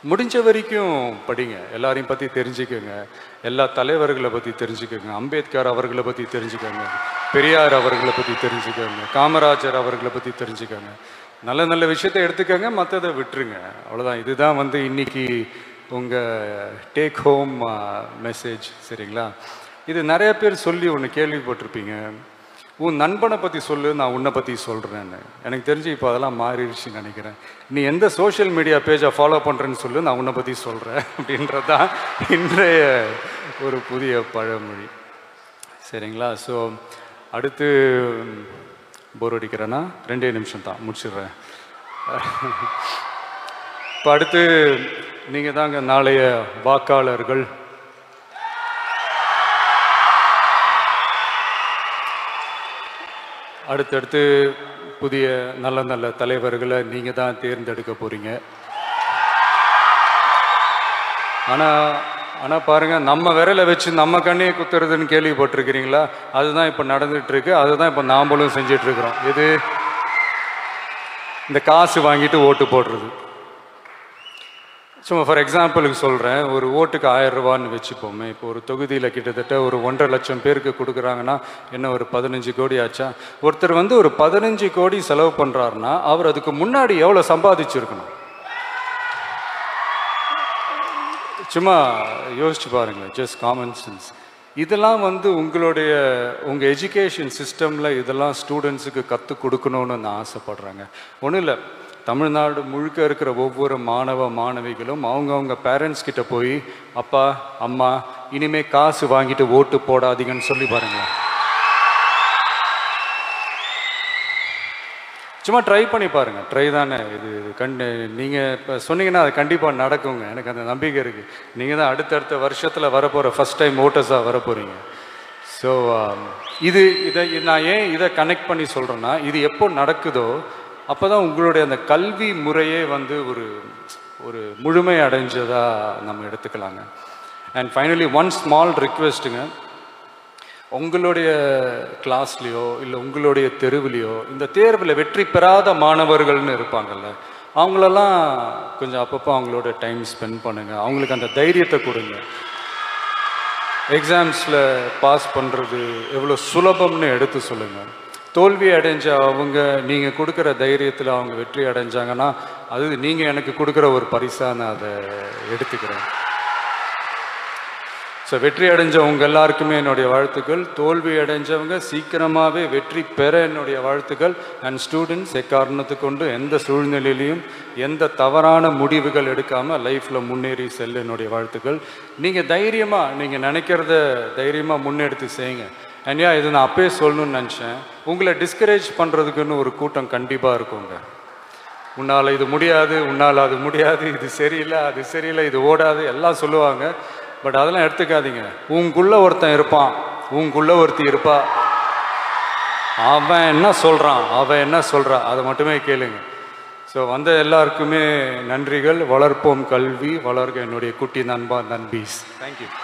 முடிஞ்ச வரைக்கும் படிங்க, எல்லாரையும் பற்றி தெரிஞ்சுக்கோங்க, எல்லா தலைவர்களை பற்றி தெரிஞ்சுக்கோங்க, அம்பேத்கர் அவர்களை பற்றி தெரிஞ்சுக்கோங்க, பெரியார் அவர்களை பற்றி தெரிஞ்சுக்கோங்க, காமராஜர் அவர்களை பற்றி தெரிஞ்சுக்கோங்க. நல்ல நல்ல விஷயத்தை எடுத்துக்கோங்க, மற்றதை விட்டுருங்க. அவ்வளோதான். இதுதான் வந்து இன்னைக்கு உங்கள் டேக் ஹோம் மெசேஜ். சரிங்களா? இது நிறைய பேர் சொல்லி ஒன்று கேள்விப்பட்டிருப்பீங்க, உன் நண்பனை பற்றி சொல்லு, நான் உன்னை பற்றி சொல்கிறேன்னு. எனக்கு தெரிஞ்சு இப்போ அதெல்லாம் மாறிடுச்சுன்னு நினைக்கிறேன். நீ எந்த சோஷியல் மீடியா பேஜை ஃபாலோ பண்ணுறேன்னு சொல்லு, நான் உன்னை பற்றி சொல்கிறேன் அப்படின்றது தான் இன்றைய ஒரு புதிய பழமொழி. சரிங்களா? ஸோ அடுத்து போர் அடிக்கிறேன்னா 2 நிமிஷம் தான் முடிச்சிடுறேன். இப்போ அடுத்து நீங்கள் தாங்க நாளைய வாக்காளர்கள். அடுத்தடுத்து புதிய நல்ல நல்ல தலைவர்களை நீங்கள் தான் தேர்ந்தெடுக்க போகிறீங்க. ஆனால் பாருங்கள், நம்ம விரலை வச்சு நம்ம கண்ணையை குத்துறதுன்னு கேள்விப்பட்டிருக்கிறீங்களா? அதுதான் இப்போ நடந்துகிட்ருக்கு. அதுதான் இப்போ நாமளும் செஞ்சிட்ருக்குறோம். இது இந்த காசு வாங்கிட்டு ஓட்டு போடுறது. சும்மா ஃபார் எக்ஸாம்பிளுக்கு சொல்கிறேன், ஒரு ஓட்டுக்கு 1000 ரூபான்னு வச்சுப்போமே. இப்போ ஒரு தொகுதியில் கிட்டத்தட்ட ஒரு 1.5 லட்சம் பேருக்கு கொடுக்குறாங்கன்னா என்ன, ஒரு 15 கோடி ஆச்சா? ஒருத்தர் வந்து ஒரு 15 கோடி செலவு பண்ணுறாருன்னா அவர் அதுக்கு முன்னாடி எவ்வளோ சம்பாதிச்சிருக்கணும்? சும்மா யோசிச்சு பாருங்கள், ஜஸ்ட் காமன் சென்ஸ். இதெல்லாம் வந்து உங்கள் எஜுகேஷன் சிஸ்டமில் இதெல்லாம் ஸ்டூடெண்ட்ஸுக்கு கற்றுக் கொடுக்கணுன்னு நான் ஆசைப்பட்றேங்க. ஒன்றும் இல்லை, தமிழ்நாடு முழுக்க இருக்கிற ஒவ்வொரு மாணவ மாணவிகளும் அவங்கவுங்க பேரண்ட்ஸ் கிட்ட போய், அப்பா அம்மா இனிமேல் காசு வாங்கிட்டு ஓட்டு போடாதீங்கன்னு சொல்லி பாருங்களேன். சும்மா ட்ரை பண்ணி பாருங்கள். ட்ரை தானே இது. நீங்கள் இப்போ சொன்னீங்கன்னா அது கண்டிப்பாக நடக்குங்க. எனக்கு அந்த நம்பிக்கை இருக்குது. நீங்கள் தான் அடுத்தடுத்த வருஷத்தில் வரப்போகிற ஃபஸ்ட் டைம் ஓட்டர்ஸாக வரப்போகிறீங்க. ஸோ இதை நான் ஏன் இதை கனெக்ட் பண்ணி சொல்கிறேன்னா, இது எப்போ நடக்குதோ அப்போ தான் உங்களுடைய அந்த கல்வி முறையே வந்து ஒரு முழுமை அடைஞ்சதாக நம்ம எடுத்துக்கலாங்க. அண்ட் ஃபைனலி ஒன் ஸ்மால் ரிக்வெஸ்ட்டுங்க, உங்களுடைய கிளாஸ்லேயோ இல்லை உங்களுடைய தெருவிலையோ இந்த தேர்வில் வெற்றி பெறாத மாணவர்கள்னு இருப்பாங்கள்ல, அவங்களெல்லாம் கொஞ்சம் அப்பப்போ அவங்களோட டைம் ஸ்பெண்ட் பண்ணுங்கள். அவங்களுக்கு அந்த தைரியத்தை கொடுங்க. எக்ஸாம்ஸில் பாஸ் பண்ணுறது எவ்வளோ சுலபம்னு எடுத்து சொல்லுங்கள். தோல்வி அடைஞ்ச அவங்க நீங்கள் கொடுக்குற தைரியத்தில் அவங்க வெற்றி அடைஞ்சாங்கன்னா அது நீங்கள் எனக்கு கொடுக்குற ஒரு பரிசாக நான் அதை எடுத்துக்கிறேன். ஸோ வெற்றி அடைஞ்சவங்க எல்லாருக்குமே என்னுடைய வாழ்த்துக்கள். தோல்வி அடைஞ்சவங்க சீக்கிரமாகவே வெற்றி பெற என்னுடைய வாழ்த்துக்கள். அண்ட் ஸ்டூடெண்ட்ஸ் எக்காரணத்து கொண்டு எந்த சூழ்நிலையிலையும் எந்த தவறான முடிவுகள் எடுக்காமல் லைஃப்பில் முன்னேறி செல்ல என்னுடைய வாழ்த்துக்கள். நீங்கள் தைரியமாக நீங்கள் நினைக்கிறத தைரியமாக முன்னெடுத்து செய்யுங்க. அண்ட் இது நான் அப்பயே சொல்லணும்னு நினச்சேன், உங்களை டிஸ்கரேஜ் பண்ணுறதுக்குன்னு ஒரு கூட்டம் கண்டிப்பாக இருக்குங்க. உன்னால் இது முடியாது, உன்னால் அது முடியாது, இது சரியில்லை, அது சரியில்லை, இது ஓடாது எல்லாம் சொல்லுவாங்க. பட் அதெல்லாம் எடுத்துக்காதீங்க. உங்களுக்குள்ள ஒருத்தன் இருப்பான், உங்களுக்குள்ள ஒருத்தி இருப்பா, அவன் என்ன சொல்கிறான், அவன் என்ன சொல்கிறா, அதை மட்டுமே கேளுங்க. ஸோ வந்த எல்லாருக்குமே நன்றிகள். வளர்ப்போம் கல்வி, வளர்க என்னுடைய குட்டி நண்பா நண்பீஸ். தேங்க்யூ.